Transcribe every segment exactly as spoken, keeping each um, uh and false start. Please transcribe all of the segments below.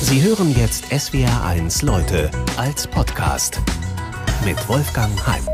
Sie hören jetzt S W R eins Leute als Podcast mit Wolfgang Heim.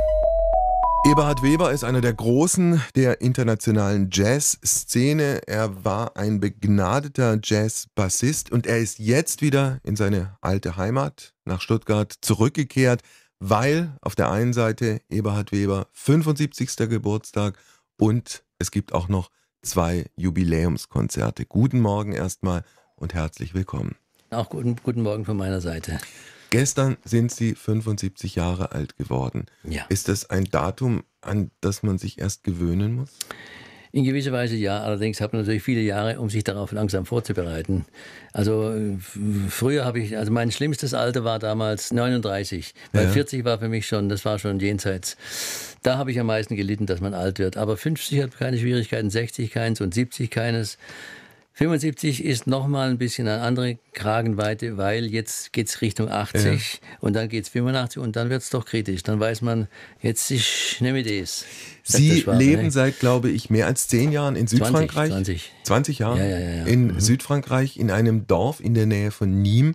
Eberhard Weber ist einer der Großen der internationalen Jazzszene. Er war ein begnadeter Jazzbassist und er ist jetzt wieder in seine alte Heimat nach Stuttgart zurückgekehrt, weil auf der einen Seite Eberhard Weber fünfundsiebzigster Geburtstag und es gibt auch noch zwei Jubiläumskonzerte. Guten Morgen erstmal und herzlich willkommen. Auch guten, guten Morgen von meiner Seite. Gestern sind Sie fünfundsiebzig Jahre alt geworden. Ja. Ist das ein Datum, an das man sich erst gewöhnen muss? In gewisser Weise ja, allerdings hat man natürlich viele Jahre, um sich darauf langsam vorzubereiten. Also früher habe ich, also mein schlimmstes Alter war damals neununddreißig, weil Ja. vierzig war für mich schon, das war schon jenseits. Da habe ich am meisten gelitten, dass man alt wird. Aber fünfzig hat keine Schwierigkeiten, sechzig keins und siebzig keines. fünfundsiebzig ist nochmal ein bisschen eine andere Kragenweite, weil jetzt geht es Richtung achtzig ja. und dann geht es fünfundachtzig und dann wird es doch kritisch. Dann weiß man, jetzt ist nicht mehr das. Sie Schwabe, leben ne? seit, glaube ich, mehr als zehn Jahren in Südfrankreich. zwanzig. zwanzig Jahre? Ja, ja, ja, ja. In Mhm. Südfrankreich, in einem Dorf in der Nähe von Nîmes.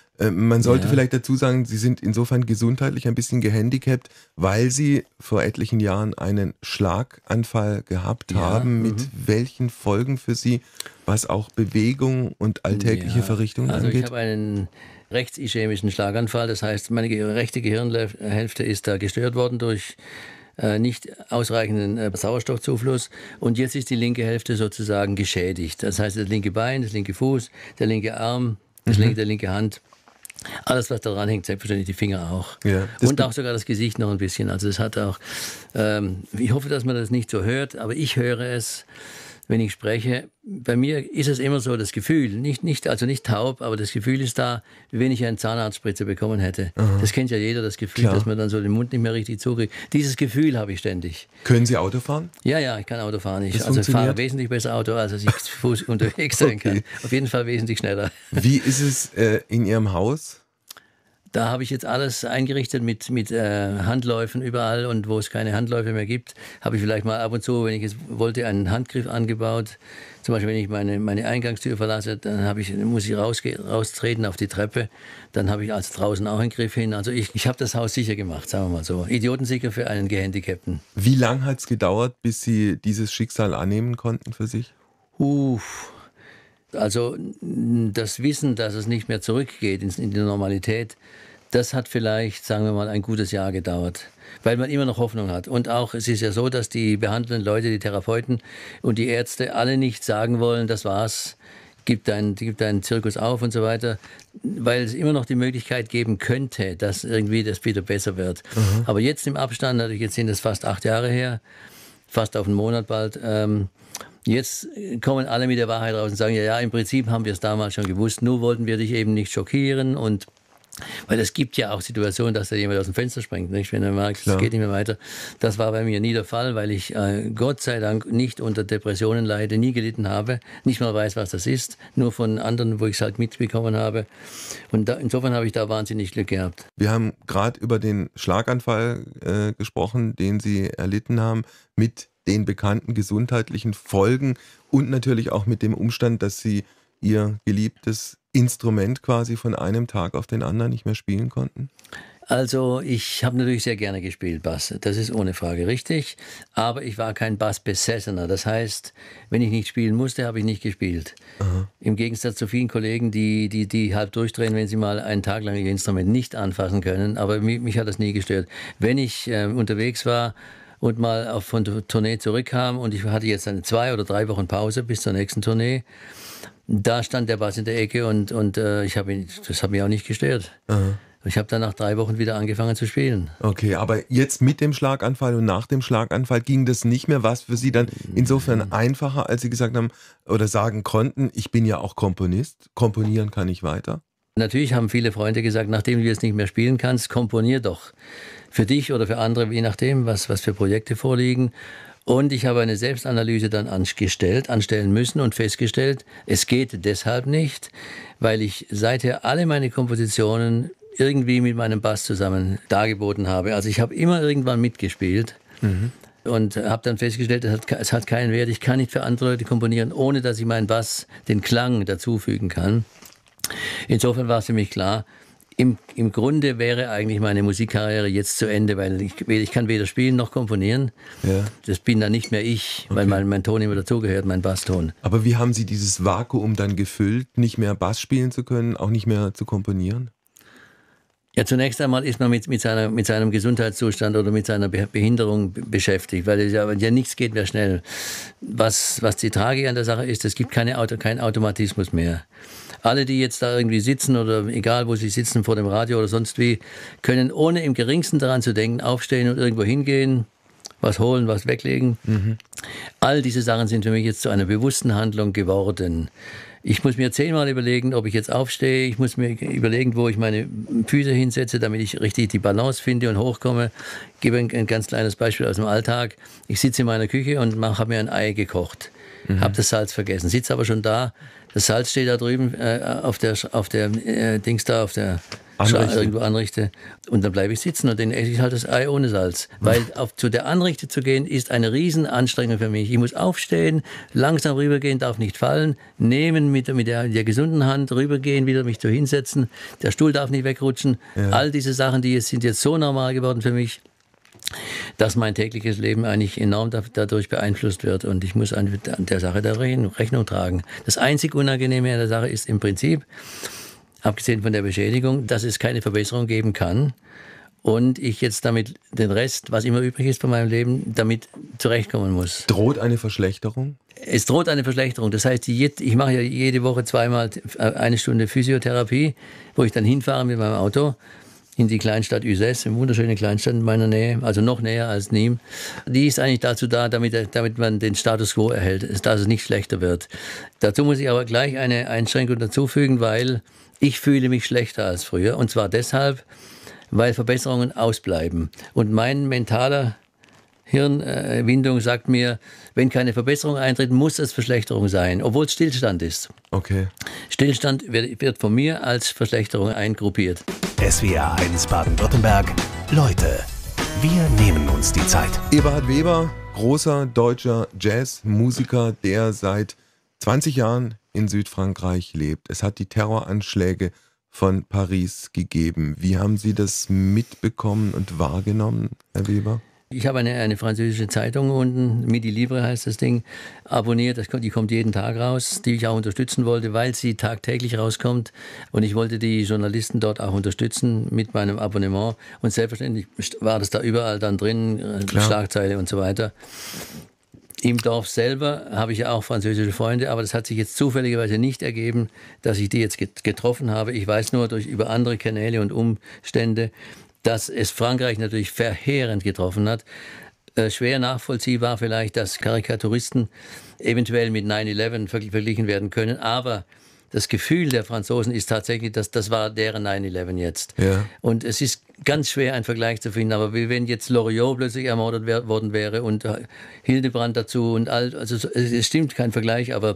Man sollte Ja. vielleicht dazu sagen, Sie sind insofern gesundheitlich ein bisschen gehandicapt, weil Sie vor etlichen Jahren einen Schlaganfall gehabt Ja, haben. Mit mhm. welchen Folgen für Sie, was auch Bewegung und alltägliche Ja, Verrichtungen also ich angeht? habe einen rechtsischämischen Schlaganfall, das heißt, meine ge- rechte Gehirnhälfte ist da gestört worden durch äh, nicht ausreichenden äh, Sauerstoffzufluss und jetzt ist die linke Hälfte sozusagen geschädigt. Das heißt, das linke Bein, das linke Fuß, der linke Arm, das Mhm. linke, der linke Hand. Alles, was daran hängt, selbstverständlich die Finger auch. Ja, das und be- auch sogar das Gesicht noch ein bisschen. Also es hat auch, ähm, ich hoffe, dass man das nicht so hört, aber ich höre es, wenn ich spreche. Bei mir ist es immer so das Gefühl, nicht, nicht, also nicht taub, aber das Gefühl ist da, wie wenn ich eine Zahnarztspritze bekommen hätte. Das kennt ja jeder, das Gefühl, Klar. dass man dann so den Mund nicht mehr richtig zukriegt. Dieses Gefühl habe ich ständig. Können Sie Auto fahren? Ja, ja, ich kann Auto fahren. Ich, Das also ich fahre funktioniert? wesentlich besser Auto, als ich zu Fuß unterwegs sein kann. Okay. Auf jeden Fall wesentlich schneller. Wie ist es äh, in Ihrem Haus? Da habe ich jetzt alles eingerichtet mit, mit äh, Handläufen überall und wo es keine Handläufe mehr gibt, habe ich vielleicht mal ab und zu, wenn ich es wollte, einen Handgriff angebaut. Zum Beispiel, wenn ich meine, meine Eingangstür verlasse, dann habe ich, muss ich rausge- raustreten auf die Treppe. Dann habe ich also draußen auch einen Griff hin. Also ich, ich habe das Haus sicher gemacht, sagen wir mal so. Idiotensicher für einen Gehandicapten. Wie lang hat es gedauert, bis Sie dieses Schicksal annehmen konnten für sich? Uff. Also das Wissen, dass es nicht mehr zurückgeht in, in die Normalität, das hat vielleicht, sagen wir mal, ein gutes Jahr gedauert, weil man immer noch Hoffnung hat. Und auch, es ist ja so, dass die behandelnden Leute, die Therapeuten und die Ärzte alle nicht sagen wollen, das war's, gib deinen gib deinen Zirkus auf und so weiter, weil es immer noch die Möglichkeit geben könnte, dass irgendwie das wieder besser wird. Mhm. Aber jetzt im Abstand, natürlich jetzt sind es fast acht Jahre her, fast auf einen Monat bald, ähm, jetzt kommen alle mit der Wahrheit raus und sagen, ja, ja, im Prinzip haben wir es damals schon gewusst, nur wollten wir dich eben nicht schockieren und weil es gibt ja auch Situationen, dass da jemand aus dem Fenster springt, nicht? Wenn er merkt, Klar. es geht nicht mehr weiter. Das war bei mir nie der Fall, weil ich äh, Gott sei Dank nicht unter Depressionen leide, nie gelitten habe, nicht mal weiß, was das ist, nur von anderen, wo ich es halt mitbekommen habe. Und da, insofern habe ich da wahnsinnig Glück gehabt. Wir haben gerade über den Schlaganfall äh, gesprochen, den Sie erlitten haben, mit den bekannten gesundheitlichen Folgen und natürlich auch mit dem Umstand, dass Sie Ihr geliebtes Instrument quasi von einem Tag auf den anderen nicht mehr spielen konnten? Also ich habe natürlich sehr gerne gespielt, Bass. Das ist ohne Frage richtig. Aber ich war kein Bassbesessener. Das heißt, wenn ich nicht spielen musste, habe ich nicht gespielt. Aha. Im Gegensatz zu vielen Kollegen, die, die, die halb durchdrehen, wenn sie mal einen Tag lang ihr Instrument nicht anfassen können. Aber mich, mich hat das nie gestört. Wenn ich äh, unterwegs war und mal auf, von der Tournee zurückkam und ich hatte jetzt eine zwei oder drei Wochen Pause bis zur nächsten Tournee, da stand der Bass in der Ecke und, und äh, ich hab ihn, das hat mich auch nicht gestört. Aha. Ich habe dann nach drei Wochen wieder angefangen zu spielen. Okay, aber jetzt mit dem Schlaganfall und nach dem Schlaganfall ging das nicht mehr, was für Sie dann insofern einfacher, als Sie gesagt haben oder sagen konnten, ich bin ja auch Komponist, komponieren kann ich weiter? Natürlich haben viele Freunde gesagt, nachdem du jetzt nicht mehr spielen kannst, komponier doch. Für dich oder für andere, je nachdem, was, was für Projekte vorliegen. Und ich habe eine Selbstanalyse dann angestellt, anstellen müssen und festgestellt, es geht deshalb nicht, weil ich seither alle meine Kompositionen irgendwie mit meinem Bass zusammen dargeboten habe. Also ich habe immer irgendwann mitgespielt. Mhm. Und habe dann festgestellt, es hat, es hat keinen Wert. Ich kann nicht für andere Leute komponieren, ohne dass ich meinen Bass, den Klang dazufügen kann. Insofern war es für mich klar, im, im Grunde wäre eigentlich meine Musikkarriere jetzt zu Ende, weil ich, ich kann weder spielen noch komponieren. Ja. Das bin dann nicht mehr ich, okay. weil mein, mein Ton immer dazugehört, mein Basston. Aber wie haben Sie dieses Vakuum dann gefüllt, nicht mehr Bass spielen zu können, auch nicht mehr zu komponieren? Ja, zunächst einmal ist man mit, mit, seiner, mit seinem Gesundheitszustand oder mit seiner Behinderung beschäftigt, weil es ja, ja nichts geht mehr schnell. Was, was die Tragik an der Sache ist, es gibt keine Auto, keinen Automatismus mehr. Alle, die jetzt da irgendwie sitzen oder egal wo sie sitzen, vor dem Radio oder sonst wie, können ohne im geringsten daran zu denken, aufstehen und irgendwo hingehen, was holen, was weglegen. Mhm. All diese Sachen sind für mich jetzt zu einer bewussten Handlung geworden. Ich muss mir zehnmal überlegen, ob ich jetzt aufstehe. Ich muss mir überlegen, wo ich meine Füße hinsetze, damit ich richtig die Balance finde und hochkomme. Ich gebe ein, ein ganz kleines Beispiel aus dem Alltag. Ich sitze in meiner Küche und habe mir ein Ei gekocht. Mhm. Habe das Salz vergessen. Sitze aber schon da. Das Salz steht da drüben äh, auf der, auf der äh, Dings da, auf der Anrichte. Irgendwo Anrichte. Und dann bleibe ich sitzen und dann esse ich halt das Ei ohne Salz. Weil auf, zu der Anrichte zu gehen, ist eine Riesenanstrengung für mich. Ich muss aufstehen, langsam rübergehen, darf nicht fallen, nehmen mit, mit der, der gesunden Hand, rübergehen, wieder mich so hinsetzen. Der Stuhl darf nicht wegrutschen. Ja. All diese Sachen, die jetzt, sind jetzt so normal geworden für mich, dass mein tägliches Leben eigentlich enorm dadurch beeinflusst wird und ich muss an der Sache der Rechnung tragen. Das einzig Unangenehme an der Sache ist im Prinzip, abgesehen von der Beschädigung, dass es keine Verbesserung geben kann und ich jetzt damit den Rest, was immer übrig ist von meinem Leben, damit zurechtkommen muss. Droht eine Verschlechterung? Es droht eine Verschlechterung. Das heißt, ich mache ja jede Woche zweimal eine Stunde Physiotherapie, wo ich dann hinfahre mit meinem Auto in die Kleinstadt Uzès, eine wunderschöne Kleinstadt in meiner Nähe, also noch näher als Nîmes. Die ist eigentlich dazu da, damit, damit man den Status quo erhält, dass es nicht schlechter wird. Dazu muss ich aber gleich eine Einschränkung dazufügen, weil ich fühle mich schlechter als früher. Und zwar deshalb, weil Verbesserungen ausbleiben. Und mein mentaler Hirnwindung sagt mir, wenn keine Verbesserung eintritt, muss es Verschlechterung sein, obwohl es Stillstand ist. Okay. Stillstand wird, wird von mir als Verschlechterung eingruppiert. S W R eins Baden-Württemberg. Leute, wir nehmen uns die Zeit. Eberhard Weber, großer deutscher Jazzmusiker, der seit zwanzig Jahren in Südfrankreich lebt. Es hat die Terroranschläge von Paris gegeben. Wie haben Sie das mitbekommen und wahrgenommen, Herr Weber? Ich habe eine, eine französische Zeitung unten, Midi Libre heißt das Ding, abonniert. Das, die kommt jeden Tag raus, die ich auch unterstützen wollte, weil sie tagtäglich rauskommt. Und ich wollte die Journalisten dort auch unterstützen mit meinem Abonnement. Und selbstverständlich war das da überall dann drin, Klar. Schlagzeile und so weiter. Im Dorf selber habe ich ja auch französische Freunde, aber das hat sich jetzt zufälligerweise nicht ergeben, dass ich die jetzt getroffen habe. Ich weiß nur durch über andere Kanäle und Umstände, dass es Frankreich natürlich verheerend getroffen hat. Äh, schwer nachvollziehbar vielleicht, dass Karikaturisten eventuell mit nine eleven verglichen werden können, aber das Gefühl der Franzosen ist tatsächlich, dass das war deren nine eleven jetzt. Ja. Und es ist ganz schwer, einen Vergleich zu finden, aber wie wenn jetzt Loriot plötzlich ermordet wär, worden wäre und Hildebrand dazu und all, also es stimmt kein Vergleich, aber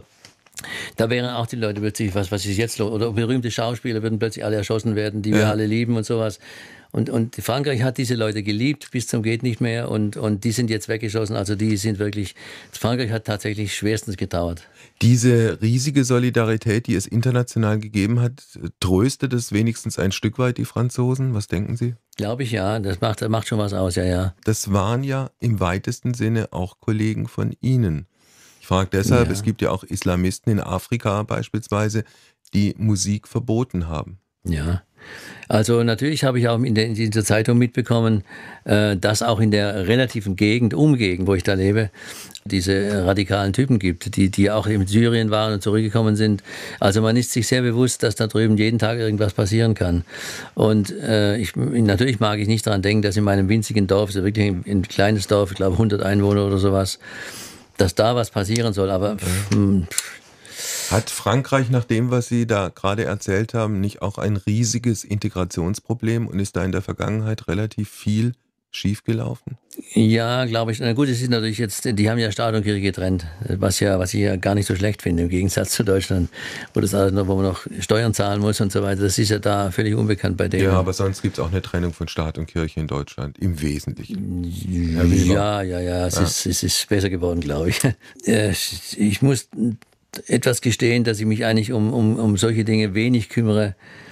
da wären auch die Leute plötzlich, was, was ist jetzt los? Oder berühmte Schauspieler würden plötzlich alle erschossen werden, die ja. wir alle lieben und sowas. Und, und Frankreich hat diese Leute geliebt bis zum geht nicht mehr und, und die sind jetzt weggeschossen. Also die sind wirklich, Frankreich hat tatsächlich schwerstens getrauert. Diese riesige Solidarität, die es international gegeben hat, tröstet es wenigstens ein Stück weit die Franzosen? Was denken Sie? Glaube ich, ja. Das macht, das macht schon was aus, ja, ja. Das waren ja im weitesten Sinne auch Kollegen von Ihnen. Ich frage deshalb, ja. Es gibt ja auch Islamisten in Afrika beispielsweise, die Musik verboten haben. Ja, also natürlich habe ich auch in, der, in dieser Zeitung mitbekommen, äh, dass auch in der relativen Gegend, Umgegend, wo ich da lebe, diese radikalen Typen gibt, die, die auch in Syrien waren und zurückgekommen sind. Also man ist sich sehr bewusst, dass da drüben jeden Tag irgendwas passieren kann. Und äh, ich, natürlich mag ich nicht daran denken, dass in meinem winzigen Dorf, so wirklich ein, ein kleines Dorf, ich glaube hundert Einwohner oder sowas, dass da was passieren soll, aber pff, pff. Hat Frankreich nach dem, was Sie da gerade erzählt haben, nicht auch ein riesiges Integrationsproblem und ist da in der Vergangenheit relativ viel schiefgelaufen? Ja, glaube ich. Na gut, es ist natürlich jetzt, die haben ja Staat und Kirche getrennt, was ja, was ich ja gar nicht so schlecht finde, im Gegensatz zu Deutschland, wo das alles noch, wo man noch Steuern zahlen muss und so weiter. Das ist ja da völlig unbekannt bei denen. Ja, aber sonst gibt es auch eine Trennung von Staat und Kirche in Deutschland, im Wesentlichen. Ja, ja, ja, es, ja. Ist, es ist besser geworden, glaube ich. Ich muss etwas gestehen, dass ich mich eigentlich um, um, um solche Dinge wenig kümmere,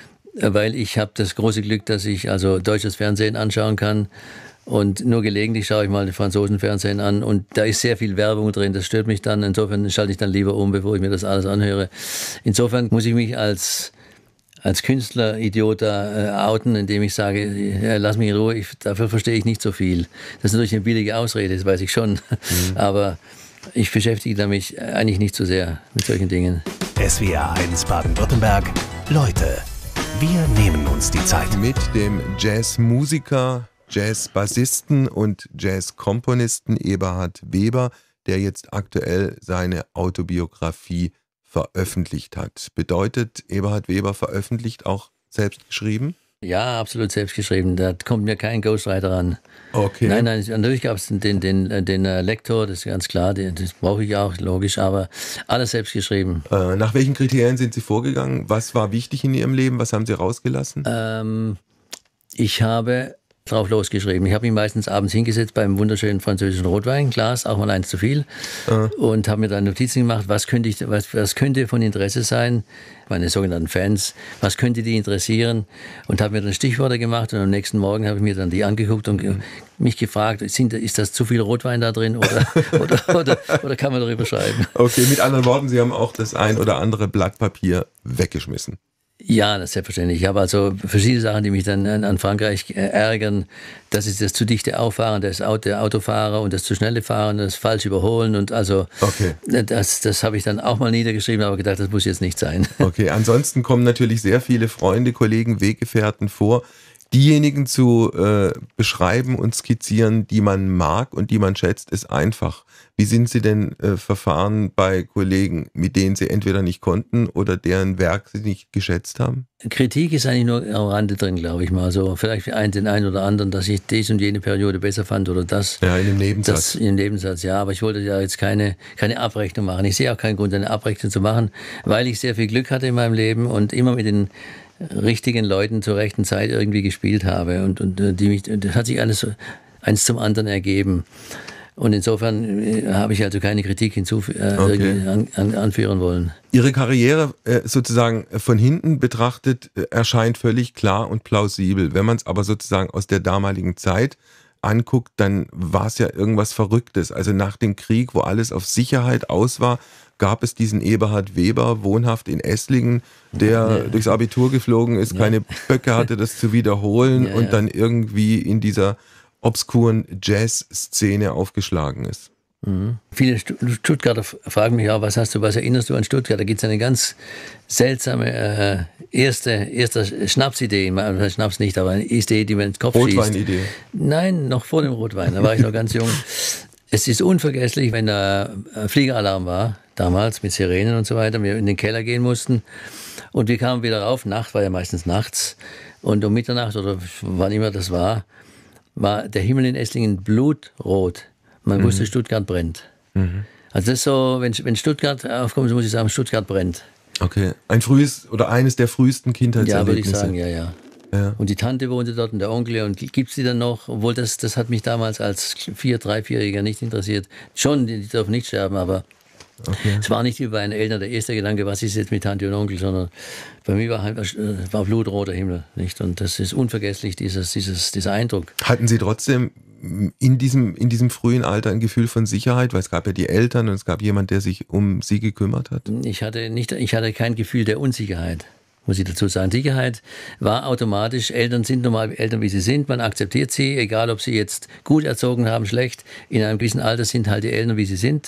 weil ich habe das große Glück, dass ich also deutsches Fernsehen anschauen kann. Und nur gelegentlich schaue ich mal den franzosen Fernsehen an und da ist sehr viel Werbung drin, das stört mich dann. Insofern schalte ich dann lieber um, bevor ich mir das alles anhöre. Insofern muss ich mich als, als Künstleridiot da äh, outen, indem ich sage, ja, lass mich in Ruhe, ich, dafür verstehe ich nicht so viel. Das ist natürlich eine billige Ausrede, das weiß ich schon. Mhm. Aber ich beschäftige damit eigentlich nicht so sehr mit solchen Dingen. S W R eins Baden-Württemberg, Leute, wir nehmen uns die Zeit. Mit dem Jazzmusiker, Jazzbassisten und Jazzkomponisten Eberhard Weber, der jetzt aktuell seine Autobiografie veröffentlicht hat. Bedeutet, Eberhard Weber veröffentlicht auch selbst geschrieben? Ja, absolut selbst geschrieben. Da kommt mir kein Ghostwriter ran. Okay. Nein, nein, natürlich gab es den, den, den, den Lektor, das ist ganz klar, den, das brauche ich auch, logisch, aber alles selbst geschrieben. Äh, nach welchen Kriterien sind Sie vorgegangen? Was war wichtig in Ihrem Leben? Was haben Sie rausgelassen? Ähm, ich habe drauf losgeschrieben. Ich habe mich meistens abends hingesetzt beim wunderschönen französischen Rotweinglas, auch mal eins zu viel, äh. und habe mir dann Notizen gemacht, was könnte, ich, was, was könnte von Interesse sein, meine sogenannten Fans, was könnte die interessieren, und habe mir dann Stichworte gemacht und am nächsten Morgen habe ich mir dann die angeguckt und mhm. mich gefragt, sind, ist das zu viel Rotwein da drin oder, oder, oder, oder kann man darüber schreiben? Okay, mit anderen Worten, Sie haben auch das ein oder andere Blatt Papier weggeschmissen. Ja, das ist selbstverständlich. Ich habe also verschiedene Sachen, die mich dann an Frankreich ärgern. Das ist das zu dichte Auffahren, das Auto, der Autofahrer und das zu schnelle Fahren, das falsch überholen und also okay. das, das habe ich dann auch mal niedergeschrieben, aber gedacht, das muss jetzt nicht sein. Okay, ansonsten kommen natürlich sehr viele Freunde, Kollegen, Weggefährten vor. Diejenigen zu äh, beschreiben und skizzieren, die man mag und die man schätzt, ist einfach. Wie sind Sie denn äh, verfahren bei Kollegen, mit denen Sie entweder nicht konnten oder deren Werk Sie nicht geschätzt haben? Kritik ist eigentlich nur am Rande drin, glaube ich mal. So, vielleicht für einen, den einen oder anderen, dass ich dies und jene Periode besser fand oder das. Ja, in dem Nebensatz. Das, in dem Nebensatz, ja. Aber ich wollte ja jetzt keine, keine Abrechnung machen. Ich sehe auch keinen Grund, eine Abrechnung zu machen, weil ich sehr viel Glück hatte in meinem Leben und immer mit den richtigen Leuten zur rechten Zeit irgendwie gespielt habe und, und die mich, das hat sich alles eins zum anderen ergeben und insofern äh, habe ich also keine Kritik hinzu äh, okay. an, an, anführen wollen. Ihre Karriere äh, sozusagen von hinten betrachtet äh, erscheint völlig klar und plausibel. Wenn man es aber sozusagen aus der damaligen Zeit anguckt, dann war es ja irgendwas Verrücktes. Also nach dem Krieg, wo alles auf Sicherheit aus war, gab es diesen Eberhard Weber, wohnhaft in Esslingen, der ja. durchs Abitur geflogen ist, ja. keine Böcke hatte, das zu wiederholen ja, und ja. dann irgendwie in dieser obskuren Jazz-Szene aufgeschlagen ist. Mhm. Viele Stuttgarter fragen mich auch, was hast du, was erinnerst du an Stuttgart? Da gibt es eine ganz seltsame äh, erste, erste Schnapsidee, Schnaps nicht, aber eine Idee, die mir ins Kopf schießt. Rotweinidee? Nein, noch vor dem Rotwein, da war ich noch ganz jung. Es ist unvergesslich, wenn da Fliegeralarm war, damals mit Sirenen und so weiter, wir in den Keller gehen mussten und wir kamen wieder rauf, Nacht war ja meistens nachts und um Mitternacht oder wann immer das war, war der Himmel in Esslingen blutrot. Man mhm. wusste, Stuttgart brennt. Mhm. Also das ist so, wenn, wenn Stuttgart aufkommt, so muss ich sagen, Stuttgart brennt. Okay, ein frühes oder eines der frühesten Kindheitserlebnisse. Ja, würde ich sagen, ja, ja. Ja. Und die Tante wohnte dort und der Onkel und gibt es die dann noch, obwohl das, das hat mich damals als vier-, drei-, vierjähriger nicht interessiert. Schon, die, die dürfen nicht sterben, aber okay. Es war nicht wie bei den Eltern der erste Gedanke, was ist jetzt mit Tante und Onkel, sondern bei mir war halt war blutroter Himmel, nicht? Und das ist unvergesslich, dieses, dieses, dieser Eindruck. Hatten Sie trotzdem in diesem, in diesem frühen Alter ein Gefühl von Sicherheit, weil es gab ja die Eltern und es gab jemand, der sich um Sie gekümmert hat? Ich hatte nicht, ich hatte kein Gefühl der Unsicherheit. Muss ich dazu sagen. Sicherheit war automatisch, Eltern sind normal Eltern, wie sie sind, man akzeptiert sie, egal ob sie jetzt gut erzogen haben, schlecht, in einem gewissen Alter sind halt die Eltern, wie sie sind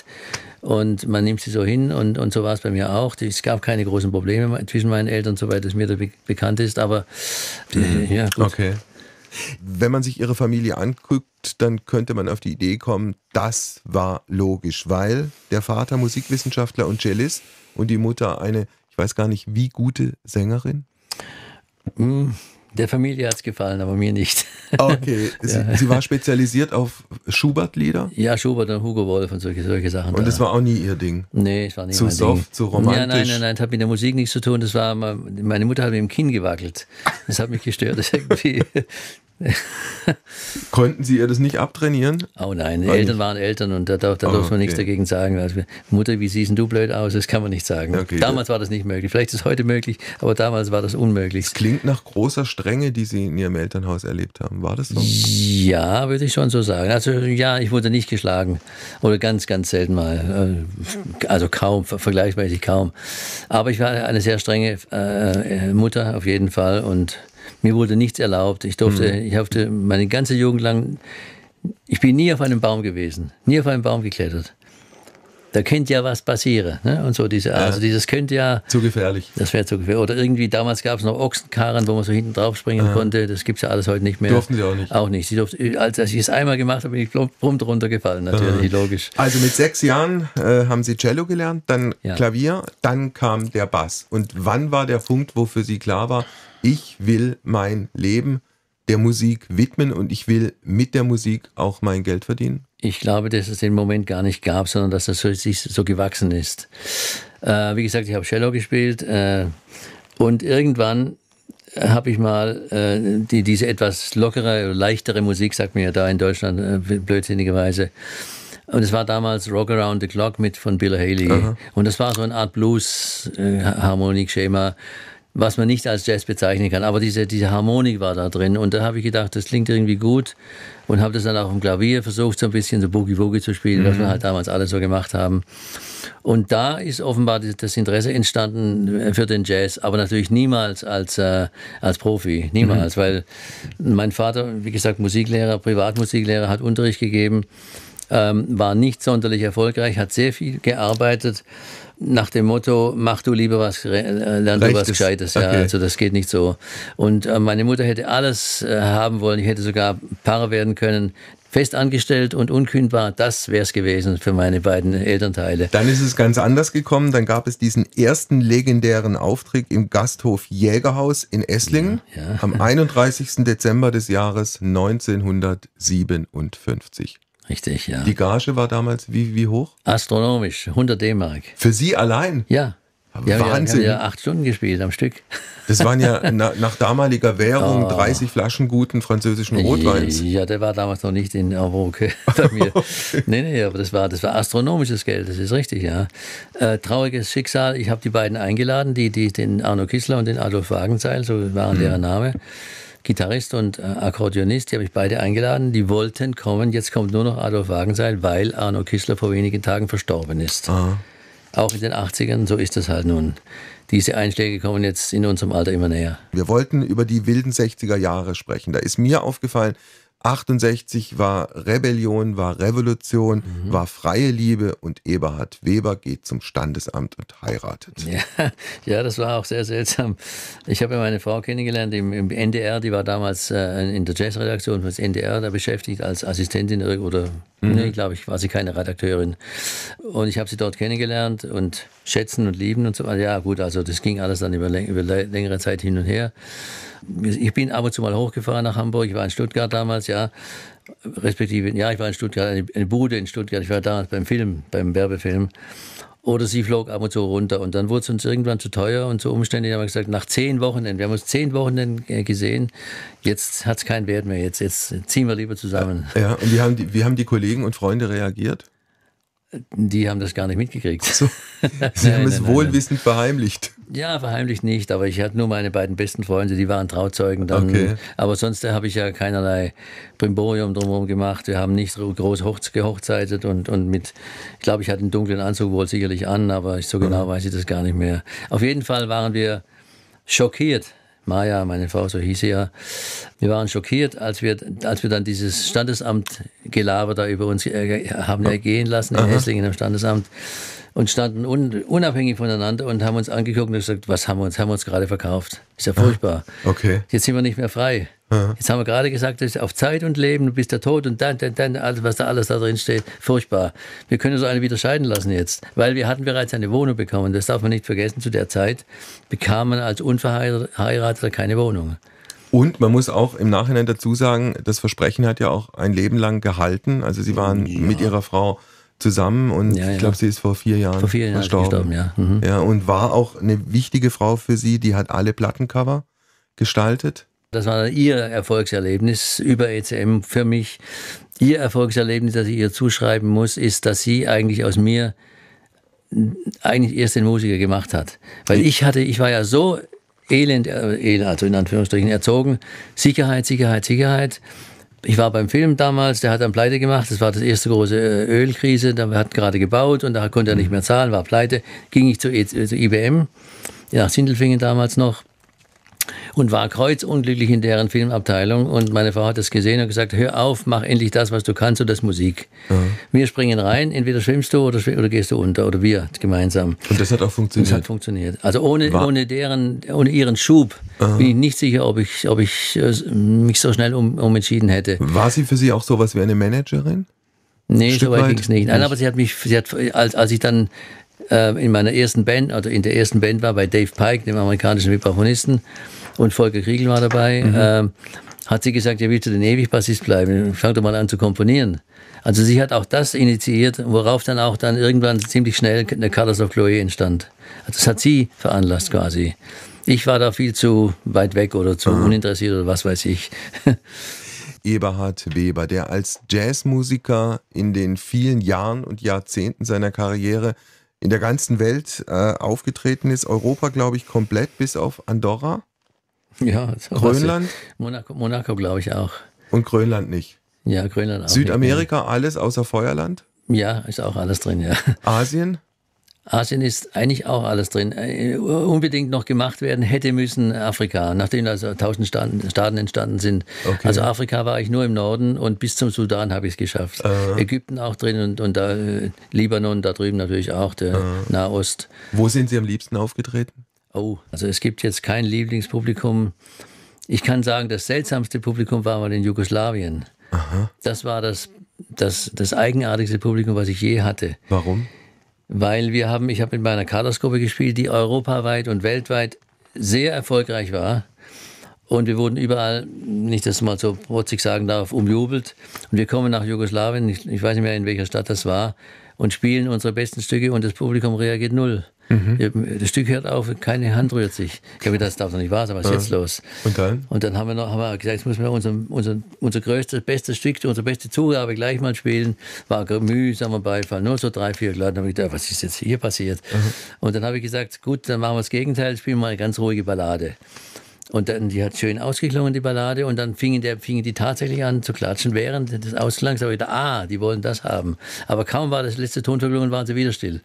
und man nimmt sie so hin und, und so war es bei mir auch. Es gab keine großen Probleme zwischen meinen Eltern, soweit es mir da be- bekannt ist, aber mhm. ja, gut. Okay. Wenn man sich Ihre Familie anguckt, dann könnte man auf die Idee kommen, das war logisch, weil der Vater Musikwissenschaftler und Cellist und die Mutter eine, ich weiß gar nicht, wie gute Sängerin? Der Familie hat es gefallen, aber mir nicht. Okay, sie, ja. sie war spezialisiert auf Schubert-Lieder? Ja, Schubert und Hugo Wolf und solche, solche Sachen. Und das war auch nie ihr Ding? Nee, es war nie zu mein soft, Ding. Zu romantisch? Ja, nein, nein, nein, das hat mit der Musik nichts zu tun. Das war, meine Mutter hat mit dem Kinn gewackelt. Das hat mich gestört. Das irgendwie, Konnten Sie ihr das nicht abtrainieren? Oh nein, die Eltern waren Eltern und da, da, da oh, darf man okay. nichts dagegen sagen. Also, Mutter, wie siehst du blöd aus? Das kann man nicht sagen. Okay, damals ja. war das nicht möglich. Vielleicht ist es heute möglich, aber damals war das unmöglich. Es klingt nach großer Strenge, die Sie in Ihrem Elternhaus erlebt haben. War das so? Ja, würde ich schon so sagen. Also ja, ich wurde nicht geschlagen oder ganz, ganz selten mal. Also kaum, vergleichsmäßig kaum. Aber ich war eine sehr strenge äh, Mutter auf jeden Fall und mir wurde nichts erlaubt. Ich durfte, mhm. ich durfte meine ganze Jugend lang, ich bin nie auf einem Baum gewesen, nie auf einem Baum geklettert. Da könnte ja was passieren. Ne? Und so diese, ja. Also dieses könnte ja... Zu gefährlich. Das wäre zu gefährlich. Oder irgendwie, damals gab es noch Ochsenkarren, wo man so hinten drauf springen ja. konnte. Das gibt es ja alles heute nicht mehr. Durften Sie auch nicht? Auch nicht. Sie durfte, als ich es einmal gemacht habe, bin ich prompt runtergefallen, natürlich, ja. logisch. Also mit sechs Jahren äh, haben Sie Cello gelernt, dann ja. Klavier, dann kam der Bass. Und wann war der Punkt, wo für Sie klar war, ich will mein Leben der Musik widmen und ich will mit der Musik auch mein Geld verdienen? Ich glaube, dass es den Moment gar nicht gab, sondern dass das so, sich so gewachsen ist. Äh, wie gesagt, ich habe Cello gespielt äh, und irgendwann habe ich mal äh, die, diese etwas lockere, leichtere Musik, sagt man ja da in Deutschland, äh, blödsinnigerweise. Und es war damals Rock Around the Clock mit von Bill Haley. Aha. Und das war so eine Art Blues-Harmonikschema, äh, was man nicht als Jazz bezeichnen kann. Aber diese, diese Harmonik war da drin. Und da habe ich gedacht, das klingt irgendwie gut. Und habe das dann auch im Klavier versucht, so ein bisschen so Boogie-Woogie zu spielen, mhm. was wir halt damals alle so gemacht haben. Und da ist offenbar das Interesse entstanden für den Jazz, aber natürlich niemals als, äh, als Profi. Niemals, mhm. weil mein Vater, wie gesagt, Musiklehrer, Privatmusiklehrer, hat Unterricht gegeben, ähm, war nicht sonderlich erfolgreich, hat sehr viel gearbeitet. Nach dem Motto, mach du lieber was, lern du was Gescheites. Ja, okay. Also das geht nicht so. Und äh, meine Mutter hätte alles äh, haben wollen. Ich hätte sogar Pfarrer werden können. Fest angestellt und unkündbar, das wäre es gewesen für meine beiden Elternteile. Dann ist es ganz anders gekommen. Dann gab es diesen ersten legendären Auftritt im Gasthof Jägerhaus in Esslingen ja, ja. am einunddreißigsten Dezember des Jahres neunzehnhundertsiebenundfünfzig. Richtig, ja. Die Gage war damals wie, wie hoch? Astronomisch, hundert D-Mark. Für Sie allein? Ja. Ja, Wahnsinn. Wir haben ja acht Stunden gespielt am Stück. Das waren ja na, nach damaliger Währung oh. dreißig Flaschen guten französischen Rotweins. Ja, der war damals noch nicht in Vogue bei mir. Okay. Nee, nee, aber das war, das war astronomisches Geld, das ist richtig, ja. Äh, trauriges Schicksal, ich habe die beiden eingeladen, die, die, den Arno Kissler und den Adolf Wagenseil, so waren mhm. deren Name. Gitarrist und äh, Akkordeonist, die habe ich beide eingeladen. Die wollten kommen, jetzt kommt nur noch Adolf Wagenseil, weil Arno Kissler vor wenigen Tagen verstorben ist. Aha. Auch in den achtzigern, so ist das halt nun. Diese Einschläge kommen jetzt in unserem Alter immer näher. Wir wollten über die wilden sechziger Jahre sprechen. Da ist mir aufgefallen, achtundsechzig war Rebellion, war Revolution, mhm. war freie Liebe und Eberhard Weber geht zum Standesamt und heiratet. Ja, ja, das war auch sehr seltsam. Ich habe ja meine Frau kennengelernt im, im N D R, die war damals äh, in der Jazzredaktion des N D R da beschäftigt als Assistentin oder, mhm. nee, glaube ich, war sie keine Redakteurin. Und ich habe sie dort kennengelernt und schätzen und lieben und so. Ja gut, also das ging alles dann über, über längere Zeit hin und her. Ich bin ab und zu mal hochgefahren nach Hamburg. Ich war in Stuttgart damals, ja. Respektive, ja, ich war in Stuttgart, eine, eine Bude in Stuttgart. Ich war damals beim Film, beim Werbefilm. Oder sie flog ab und zu runter. Und dann wurde es uns irgendwann zu teuer und so umständlich. Haben wir gesagt, nach zehn Wochenenden, wir haben uns zehn Wochenenden gesehen, jetzt hat es keinen Wert mehr. Jetzt, jetzt ziehen wir lieber zusammen. Ja, und wie haben die, wie haben die Kollegen und Freunde reagiert? Die haben das gar nicht mitgekriegt. So. Sie haben es wohlwissend verheimlicht. Ja, verheimlicht nicht, aber ich hatte nur meine beiden besten Freunde, die waren Trauzeugen. Dann, okay. Aber sonst habe ich ja keinerlei Brimborium drumherum gemacht. Wir haben nicht groß gehochzeitet und, und mit, ich glaube, ich hatte einen dunklen Anzug wohl sicherlich an, aber so genau mhm. weiß ich das gar nicht mehr. Auf jeden Fall waren wir schockiert. Maja, meine Frau, so hieß sie ja. Wir waren schockiert, als wir, als wir dann dieses Standesamtgelaber da über uns äh, haben ergehen lassen in Aha. Esslingen am Standesamt und standen un, unabhängig voneinander und haben uns angeguckt und gesagt, was haben wir uns, haben wir uns gerade verkauft? Ist ja furchtbar. Okay. Jetzt sind wir nicht mehr frei. Aha. Jetzt haben wir gerade gesagt, das ist auf Zeit und Leben, du bist der Tod und dann, dann, dann, alles, was da alles da drin steht, furchtbar. Wir können uns alle wieder scheiden lassen jetzt, weil wir hatten bereits eine Wohnung bekommen. Das darf man nicht vergessen, zu der Zeit bekam man als Unverheirateter keine Wohnung. Und man muss auch im Nachhinein dazu sagen, das Versprechen hat ja auch ein Leben lang gehalten. Also Sie waren ja. mit Ihrer Frau zusammen und ja, ja. ich glaube, sie ist vor vier Jahren vor vier Jahren verstorben. gestorben. Ja. Mhm. Ja, und war auch eine wichtige Frau für Sie, die hat alle Plattencover gestaltet. Das war Ihr Erfolgserlebnis über E C M für mich. Ihr Erfolgserlebnis, das ich ihr zuschreiben muss, ist, dass sie eigentlich aus mir eigentlich erst den Musiker gemacht hat. Weil ich hatte, ich war ja so elend, also in Anführungsstrichen erzogen, Sicherheit, Sicherheit, Sicherheit. Ich war beim Film damals, der hat dann pleite gemacht, das war das erste große Ölkrise, da hat gerade gebaut und da konnte er nicht mehr zahlen, war pleite. Ging ich zu, zu I B M, nach Sindelfingen damals noch, und war kreuzunglücklich in deren Filmabteilung. Und meine Frau hat das gesehen und gesagt, hör auf, mach endlich das, was du kannst, und das Musik. Mhm. Wir springen rein, entweder schwimmst du oder, oder gehst du unter, oder wir gemeinsam. Und das hat auch funktioniert? Das hat funktioniert. Also ohne, ohne, deren, ohne ihren Schub mhm. bin ich nicht sicher, ob ich, ob ich mich so schnell um, umentschieden hätte. War sie für Sie auch sowas wie eine Managerin? Nee, so weit ging es nicht. Nein, aber sie hat mich, sie hat, als, als ich dann äh, in meiner ersten Band, also in der ersten Band war, bei Dave Pike, dem amerikanischen Vibraphonisten, und Volker Kriegel war dabei, mhm. ähm, hat sie gesagt, ja, willst du denn ewig Bassist bleiben? Fang doch mal an zu komponieren. Also sie hat auch das initiiert, worauf dann auch dann irgendwann ziemlich schnell eine Colors of Chloe entstand. Also das hat sie veranlasst quasi. Ich war da viel zu weit weg oder zu mhm. uninteressiert oder was weiß ich. Eberhard Weber, der als Jazzmusiker in den vielen Jahren und Jahrzehnten seiner Karriere in der ganzen Welt äh, aufgetreten ist. Europa, glaube ich, komplett bis auf Andorra. Ja, Grönland? Monaco, Monaco glaube ich auch. Und Grönland nicht? Ja, Grönland auch. Südamerika nicht. Alles außer Feuerland? Ja, ist auch alles drin, ja. Asien? Asien ist eigentlich auch alles drin. Unbedingt noch gemacht werden hätte müssen Afrika, nachdem also tausend Staaten, Staaten entstanden sind. Okay. Also Afrika war ich nur im Norden und bis zum Sudan habe ich es geschafft. Uh. Ägypten auch drin und, und da, Libanon da drüben natürlich auch, der uh. Nahost. Wo sind Sie am liebsten aufgetreten? Oh, also es gibt jetzt kein Lieblingspublikum. Ich kann sagen, das seltsamste Publikum war mal in Jugoslawien. Aha. Das war das, das, das eigenartigste Publikum, was ich je hatte. Warum? Weil wir haben, ich habe mit meiner Carlos-Gruppe gespielt, die europaweit und weltweit sehr erfolgreich war. Und wir wurden überall, nicht dass man so protzig sagen darf, umjubelt. Und wir kommen nach Jugoslawien, ich, ich weiß nicht mehr, in welcher Stadt das war, und spielen unsere besten Stücke und das Publikum reagiert null. Mhm. Das Stück hört auf, keine Hand rührt sich. Ich glaube, das darf doch nicht wahr sein, was ist ja. jetzt los? Und dann? Und dann haben wir noch haben wir gesagt, jetzt müssen wir unser, unser, unser größtes, bestes Stück, unsere beste Zugabe gleich mal spielen. War mühsamer Beifall, nur so drei, vier Leute. Dann habe ich gedacht, was ist jetzt hier passiert? Mhm. Und dann habe ich gesagt, gut, dann machen wir das Gegenteil, spielen wir eine ganz ruhige Ballade. Und dann, die hat schön ausgeklungen, die Ballade, und dann fingen, der, fingen die tatsächlich an zu klatschen während des Ausklangs. Aber ich dachte, ah, die wollen das haben. Aber kaum war das letzte Ton verklungen, waren sie wieder still.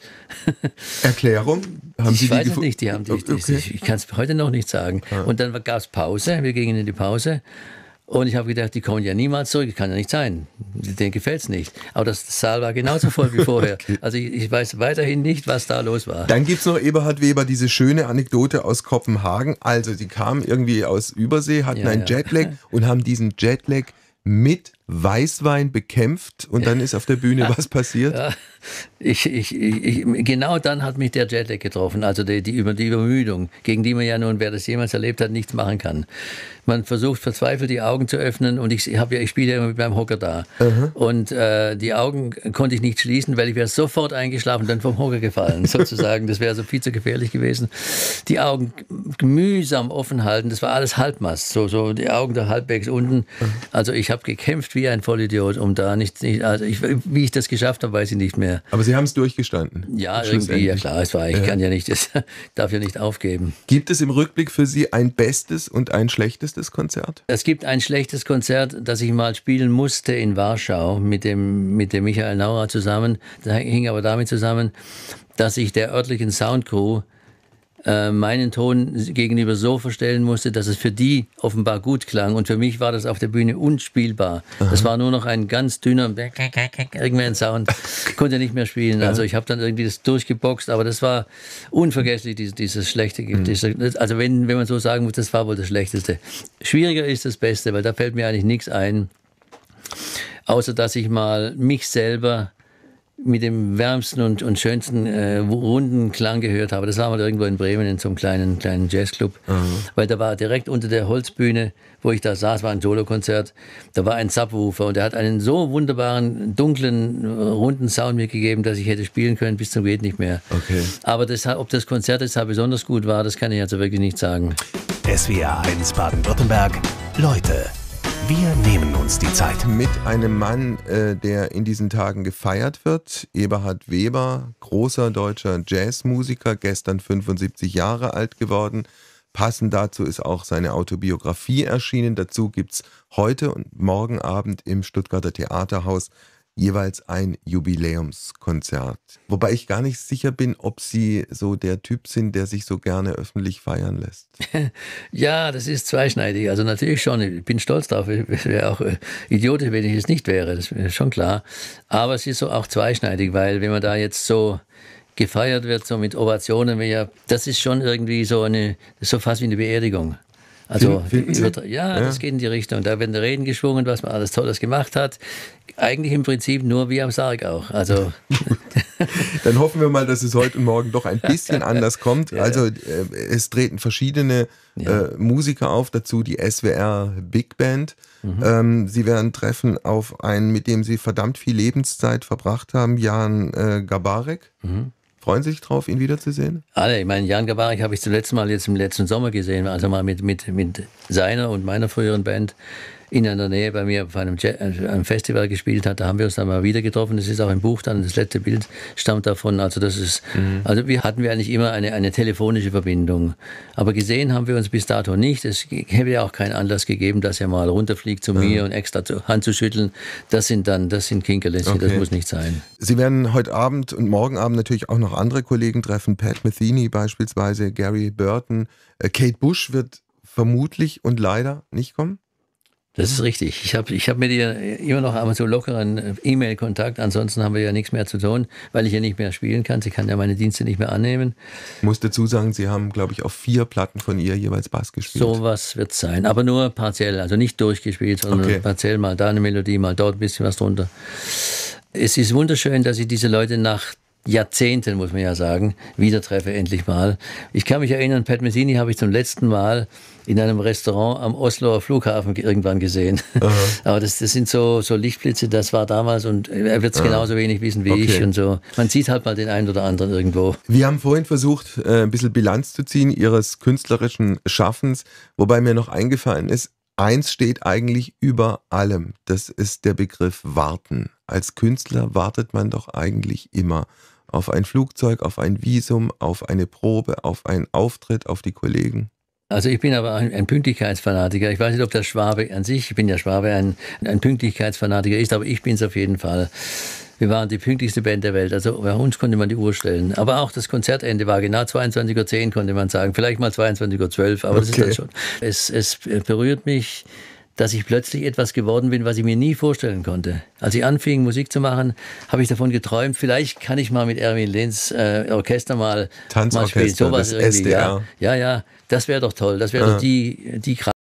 Erklärung? Haben ich Sie weiß die es nicht, die haben die, okay. die, ich, ich kann es heute noch nicht sagen. Ah. Und dann gab es Pause, wir gingen in die Pause. Und ich habe gedacht, die kommen ja niemals zurück, das kann ja nicht sein. Denen gefällt es nicht. Aber das Saal war genauso voll wie vorher. Okay. Also ich, ich weiß weiterhin nicht, was da los war. Dann gibt es noch Eberhard Weber, diese schöne Anekdote aus Kopenhagen. Also sie kamen irgendwie aus Übersee, hatten ja, einen ja. Jetlag und haben diesen Jetlag mit Weißwein bekämpft, und dann ist auf der Bühne was passiert? Ja, ich, ich, ich, genau dann hat mich der Jetlag getroffen, also die, die, die Übermüdung, gegen die man ja nun, wer das jemals erlebt hat, nichts machen kann. Man versucht verzweifelt die Augen zu öffnen, und ich, hab ja, ich spiele ja immer mit meinem Hocker da. Uh-huh. Und äh, die Augen konnte ich nicht schließen, weil ich wäre sofort eingeschlafen und dann vom Hocker gefallen, sozusagen. Das wäre so viel zu gefährlich gewesen. Die Augen mühsam offen halten, das war alles Halbmast, so, so die Augen da halbwegs unten. Also ich habe gekämpft wie ein Vollidiot, um da nicht, nicht also ich, wie ich das geschafft habe, weiß ich nicht mehr. Aber Sie haben es durchgestanden? Ja, irgendwie, ja klar, es war, ich ja. kann ja nicht, das darf ja nicht aufgeben. Gibt es im Rückblick für Sie ein bestes und ein schlechtes Konzert? Es gibt ein schlechtes Konzert, das ich mal spielen musste in Warschau mit dem, mit dem Michael Nauer zusammen. Das hing aber damit zusammen, dass ich der örtlichen Soundcrew äh, meinen Ton gegenüber so verstellen musste, dass es für die offenbar gut klang, und für mich war das auf der Bühne unspielbar. Aha. Das war nur noch ein ganz dünner irgendein Sound, ich konnte nicht mehr spielen. Also ich habe dann irgendwie das durchgeboxt, aber das war unvergesslich, dieses, dieses schlechte. Mhm. Dieses, also wenn, wenn man so sagen muss, das war wohl das Schlechteste. Schwieriger ist das Beste, weil da fällt mir eigentlich nichts ein, außer dass ich mal mich selber mit dem wärmsten und, und schönsten äh, runden Klang gehört habe. Das war mal irgendwo in Bremen in so einem kleinen, kleinen Jazzclub. Mhm. Weil da war direkt unter der Holzbühne, wo ich da saß, war ein Solokonzert, da war ein Subwoofer, und der hat einen so wunderbaren, dunklen, runden Sound mir gegeben, dass ich hätte spielen können bis zum geht nicht mehr. Okay. Aber das, ob das Konzert jetzt besonders gut war, das kann ich also wirklich nicht sagen. S W R eins Baden-Württemberg. Leute, wir nehmen uns die Zeit. Mit einem Mann, äh, der in diesen Tagen gefeiert wird. Eberhard Weber, großer deutscher Jazzmusiker, gestern fünfundsiebzig Jahre alt geworden. Passend dazu ist auch seine Autobiografie erschienen. Dazu gibt es heute und morgen Abend im Stuttgarter Theaterhaus jeweils ein Jubiläumskonzert. Wobei ich gar nicht sicher bin, ob Sie so der Typ sind, der sich so gerne öffentlich feiern lässt. Ja, das ist zweischneidig. Also natürlich schon, ich bin stolz drauf. Ich wäre auch idiotisch, wenn ich es nicht wäre. Das ist schon klar. Aber es ist so auch zweischneidig, weil wenn man da jetzt so gefeiert wird, so mit Ovationen, ja, das ist schon irgendwie so eine, so fast wie eine Beerdigung. Also, über, ja, ja, das geht in die Richtung. Da werden Reden geschwungen, was man alles Tolles gemacht hat. Eigentlich im Prinzip nur wie am Sarg auch. Also dann hoffen wir mal, dass es heute und morgen doch ein bisschen anders kommt. Ja, also äh, es treten verschiedene ja. äh, Musiker auf, dazu die S W R Big Band. Mhm. Ähm, sie werden treffen auf einen, mit dem Sie verdammt viel Lebenszeit verbracht haben, Jan äh, Garbarek. Mhm. Freuen Sie sich drauf, ihn wiederzusehen? Alle. Ich meine, Jan Garbarek habe ich zum letzten Mal jetzt im letzten Sommer gesehen, also mal mit, mit, mit seiner und meiner früheren Band in der Nähe bei mir auf einem, einem Festival gespielt hat. Da haben wir uns dann mal wieder getroffen. Das ist auch im Buch dann, das letzte Bild stammt davon. Also das ist, mhm. also wir hatten wir eigentlich immer eine, eine telefonische Verbindung. Aber gesehen haben wir uns bis dato nicht. Es hätte ja auch keinen Anlass gegeben, dass er mal runterfliegt zu mhm. mir und extra zur Hand zu schütteln. Das sind dann, das sind Kinkerlässe, okay. Das muss nicht sein. Sie werden heute Abend und morgen Abend natürlich auch noch andere Kollegen treffen. Pat Metheny beispielsweise, Gary Burton. Kate Bush wird vermutlich und leider nicht kommen. Das ist richtig. Ich habe ich hab mit ihr immer noch einmal so lockeren E-Mail-Kontakt. Ansonsten haben wir ja nichts mehr zu tun, weil ich ja nicht mehr spielen kann. Sie kann ja meine Dienste nicht mehr annehmen. Ich muss dazu sagen, Sie haben, glaube ich, auf vier Platten von ihr jeweils Bass gespielt. So was wird es sein, aber nur partiell. Also nicht durchgespielt, sondern okay. partiell mal da eine Melodie, mal dort ein bisschen was drunter. Es ist wunderschön, dass ich diese Leute nach Jahrzehnten, muss man ja sagen, wieder treffe endlich mal. Ich kann mich erinnern, Pat Metheny habe ich zum letzten Mal in einem Restaurant am Osloer Flughafen irgendwann gesehen. Aha. Aber das, das sind so, so Lichtblitze, das war damals und er wird es genauso wenig wissen wie okay. ich und so. Man sieht halt mal den einen oder anderen irgendwo. Wir haben vorhin versucht, ein bisschen Bilanz zu ziehen Ihres künstlerischen Schaffens, wobei mir noch eingefallen ist, eins steht eigentlich über allem. Das ist der Begriff Warten. Als Künstler wartet man doch eigentlich immer auf ein Flugzeug, auf ein Visum, auf eine Probe, auf einen Auftritt, auf die Kollegen. Also ich bin aber ein, ein Pünktlichkeitsfanatiker. Ich weiß nicht, ob der Schwabe an sich, ich bin ja Schwabe, ein, ein Pünktlichkeitsfanatiker ist, aber ich bin es auf jeden Fall. Wir waren die pünktlichste Band der Welt, also bei uns konnte man die Uhr stellen. Aber auch das Konzertende war genau zweiundzwanzig Uhr zehn, konnte man sagen. Vielleicht mal zweiundzwanzig Uhr zwölf, aber okay. Das ist dann schon. Es, es berührt mich, dass ich plötzlich etwas geworden bin, was ich mir nie vorstellen konnte. Als ich anfing, Musik zu machen, habe ich davon geträumt, vielleicht kann ich mal mit Erwin Lenz äh, Orchester mal, mal spielen. Sowas das irgendwie, S D R. Ja, ja, ja, das wäre doch toll. Das wäre ah. doch die, die Kraft.